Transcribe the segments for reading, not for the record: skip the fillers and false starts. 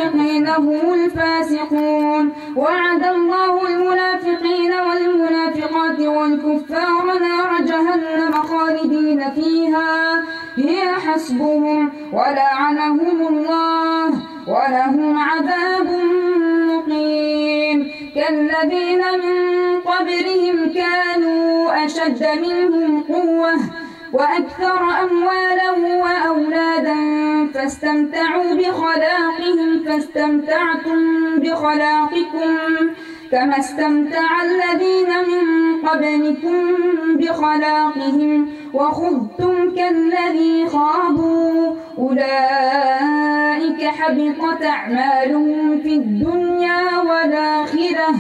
المنافقين هم الفاسقون. وعد الله المنافقين والمنافقات والكفار نار جهنم خالدين فيها هي حسبهم ولعنهم الله ولهم عذاب مقيم. كالذين من قبلهم كانوا أشد منهم قوة وأكثر أموالا وأولادا فاستمتعوا بخلاقهم فاستمتعتم بخلاقكم كما استمتع الذين من قبلكم بخلاقهم وخضتم كالذي خاضوا أولئك حبطت أعمالهم في الدنيا والآخرة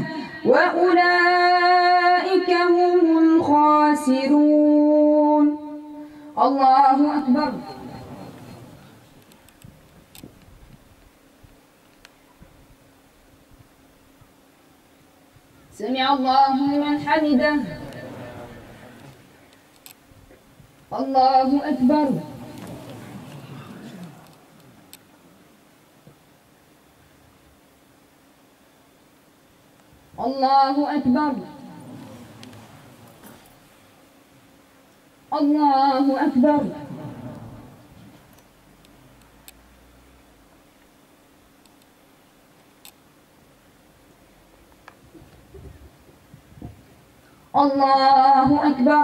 وأولئك هم الخاسرون. الله أكبر. سمع الله لمن حمده. الله أكبر. الله أكبر. الله أكبر. الله أكبر.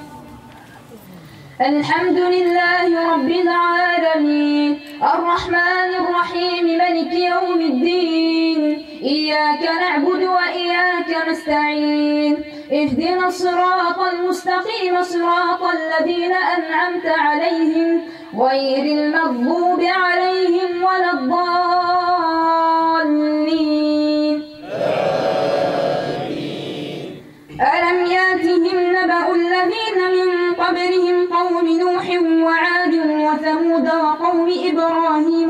الحمد لله رب العالمين الرحمن الرحيم ملك يوم الدين إياك نعبد وإياك نستعين اهدنا الصراط المستقيم صراط الذين أنعمت عليهم غير المغضوب عليهم ولا الضالين. ألم ياتهم نبأ الذين من قبلهم قوم نوح وعاد وثمود وقوم إبراهيم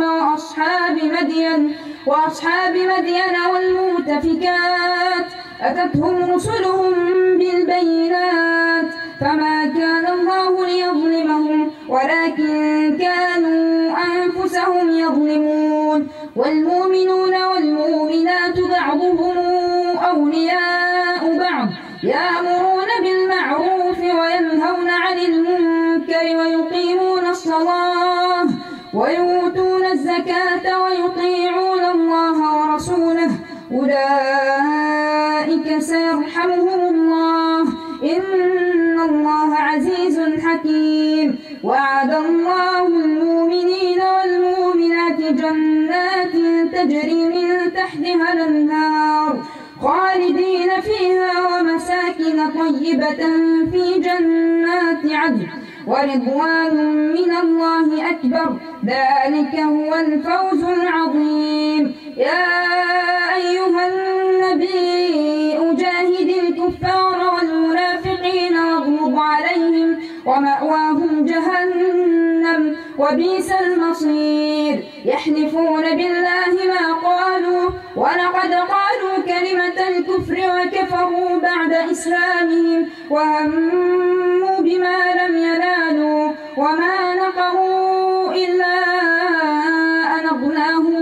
وأصحاب مدين والمؤتفكات أتتهم رسلهم بالبينات فما كان الله ليظلمهم ولكن كانوا أنفسهم يظلمون. والمؤمنون والمؤمنات بعضهم أولياء بعض يأمرون بالمعروف وينهون عن المنكر ويقيمون الصلاة ويؤتون الزكاة ويطيعون الله ورسوله أولئك سيرحمهم الله إن الله عزيز حكيم. وعد الله المؤمنين والمؤمنات جنات تجري من تحتها الأنهار خالدين فيها ومساكن طيبة في جنات عدن ورضوان من الله أكبر ذلك هو الفوز العظيم. يا أيها النبي أجاهد الكفار والمنافقين واغلظ عليهم ومأواهم جهنم وبئس المصير. يحلفون بالله ما قالوا ولقد قالوا كلمة الكفر وكفروا بعد إسلامهم وهموا بما لم ينالوا وما نقموا إلا أن أغناهم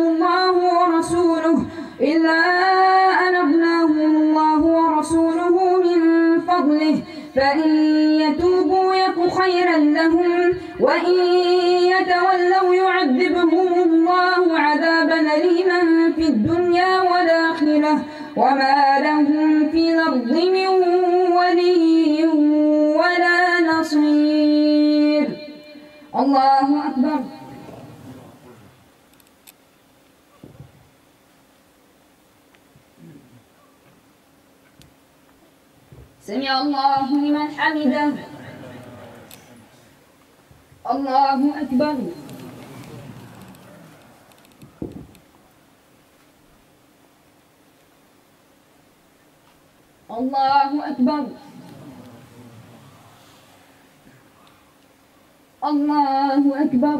الله ورسوله من فضله فإن يتوبوا يك خيرا لهم وإن يتولوا يعذبهم الله عذابا أليما في الدنيا والآخرة وما لهم في الأرض من ولي ولا نصير. الله أكبر. سمع الله لمن حمده. الله أكبر. الله أكبر. الله أكبر.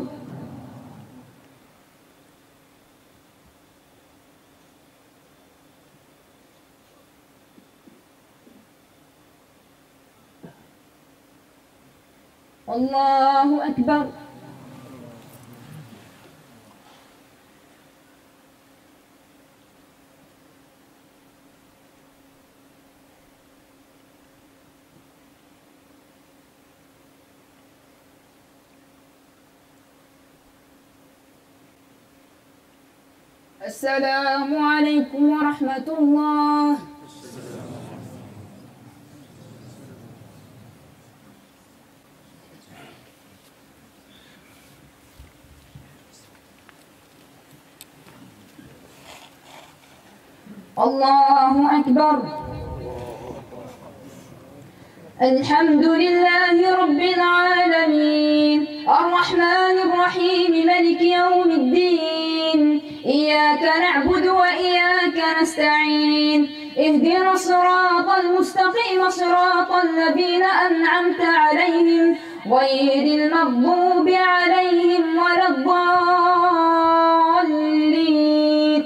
الله أكبر. السلام عليكم ورحمة الله. الله أكبر. الحمد لله رب العالمين الرحمن الرحيم مالك يوم الدين إياك نعبد وإياك نستعين اهدنا الصراط المستقيم صراط الذين أنعمت عليهم غير المغضوب عليهم ولا الضالين.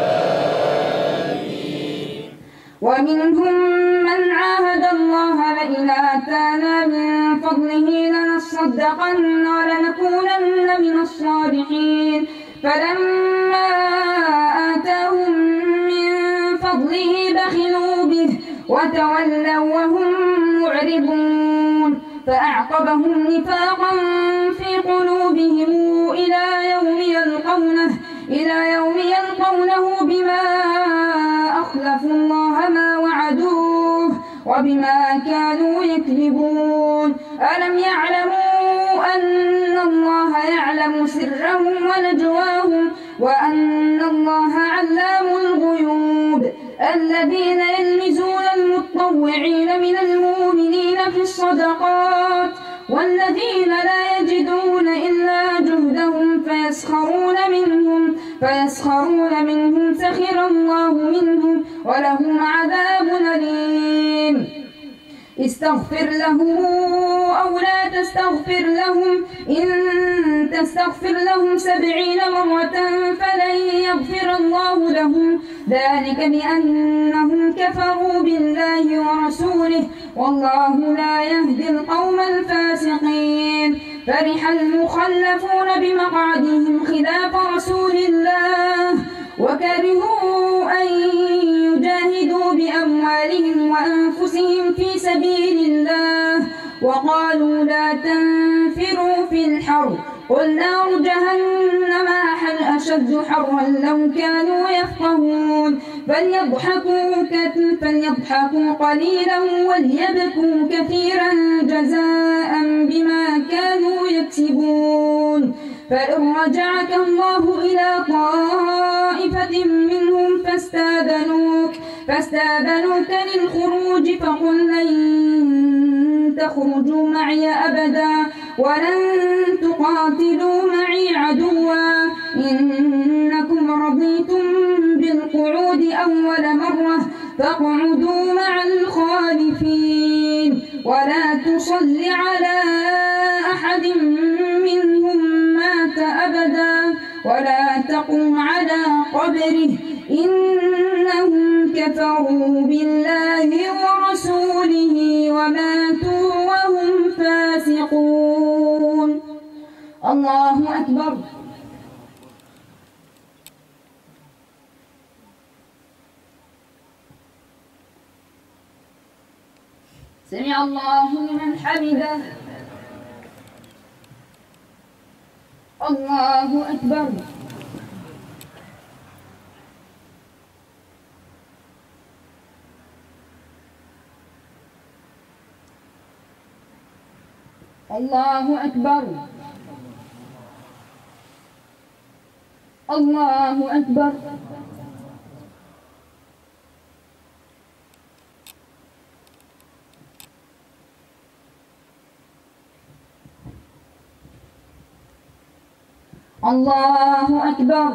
ومنهم من عاهد الله لئن آتانا من فضله لنصدقن ولنكونن من الصالحين فلما آتاهم من فضله بخلوا به وتولوا وهم معرضون فأعقبهم نفاقا في قلوبهم إلى يوم يلقونه بما أخلفوا الله ما وعدوه وبما كانوا يكذبون ألم يعلموا أن الله يعلم سرهم ونجواهم وأن الله علام الغيوب الذين يلمزون المتطوعين من المؤمنين في الصدقات والذين لا يجدون إلا جهدهم فيسخرون منهم سخر الله منهم ولهم عذاب أليم استغفر لهم أو لا تستغفر لهم إن تستغفر لهم 70 مرة فلن يغفر الله لهم ذلك بأنهم كفروا بالله ورسوله والله لا يهدي القوم الفاسقين فرح المخلفون بمقعدهم خلاف رسول الله وكرهوا أن يجاهدوا بأموالهم وأنفسهم في سبيل الله وقالوا لا تنفروا في الحر قل نار جهنم أشد حرا لو كانوا يفقهون فليضحكوا قليلا وليبكوا كثيرا جزاء بما كانوا يكسبون فإن رجعك الله إلى طائفة منهم فاستاذنوك للخروج فقل لن تخرجوا معي أبدا ولن تقاتلوا معي عدوا إنكم رضيتم بالقعود أول مرة فاقعدوا مع الخالفين ولا تصل على أحد منهم مات أبدا ولا تقم على قبره إنهم كفروا بالله ورسوله وماتوا وهم فاسقون. الله أكبر. سمع الله لمن حمده. الله أكبر. الله أكبر. الله أكبر. الله أكبر.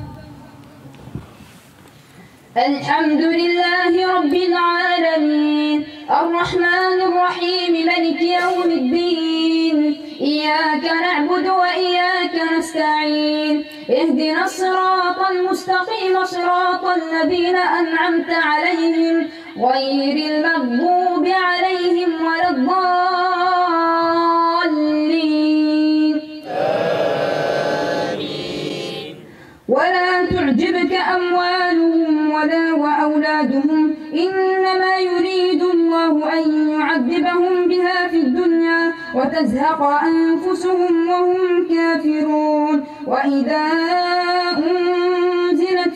الحمد لله رب العالمين الرحمن الرحيم مالك يوم الدين إياك نعبد وإياك نستعين اهدنا الصراط المستقيم صراط الذين أنعمت عليهم غير المغضوب عليهم ولا الضالين. ولا تعجبك أموالهم ولا وأولادهم إنما يريد الله أن يعذبهم بها في الدنيا وتزهق أنفسهم وهم كافرون وإذا أنزلت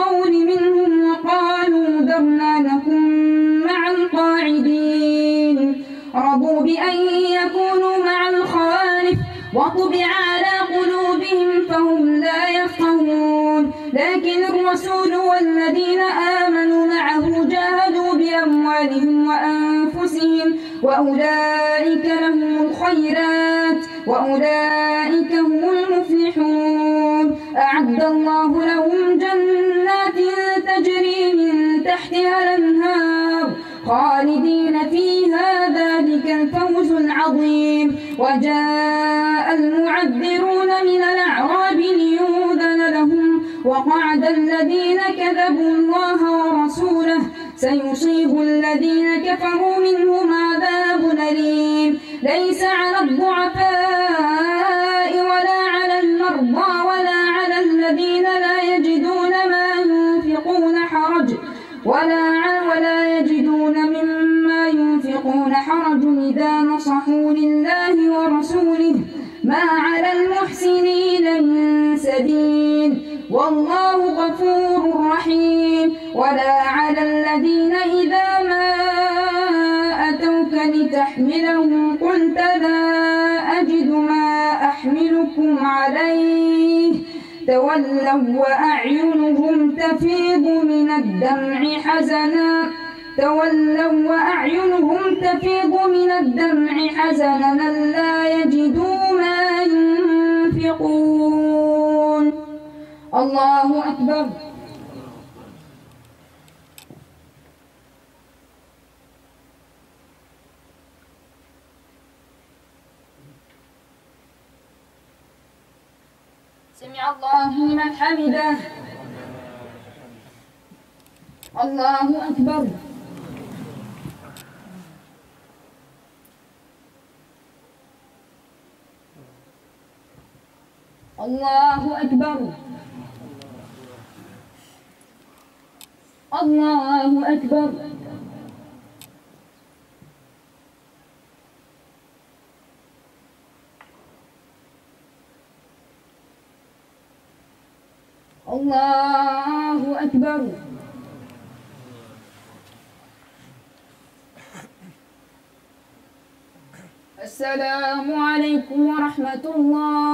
القول منهم وقالوا ذرنا نكن مع القاعدين. رضوا بأن يكونوا مع الخوالف وطبع على قلوبهم فهم لا يفقهون. لكن الرسول والذين آمنوا معه جاهدوا بأموالهم وأنفسهم وأولئك لهم الخيرات وأولئك هم المفلحون. أعد الله لهم جنات تجري من تحتها الأنهار خالدين فيها ذلك الفوز العظيم. وجاء المعذرون من الأعراب ليؤذن لهم وقعد الذين كذبوا الله ورسوله سيصيب الذين كفروا منهم عذاب أليم. ليس على الضعفاء ولا على المرضى ولا على الذين لا يجدون ما ينفقون حرج ولا يجدون مما ينفقون حرج إذا نصحوا لله ورسوله ما على المحسنين من سبيل والله غفور رحيم. ولا على الذين إذا ما أتوك لتحملهم قلت لا أجد ما أحملكم عليه تولوا وأعينهم تفيض من الدمع حزنا لا يجدوا ما ينفقون. الله أكبر. سمع الله لمن حمده. الله أكبر. الله أكبر. الله أكبر. الله أكبر. السلام عليكم ورحمة الله.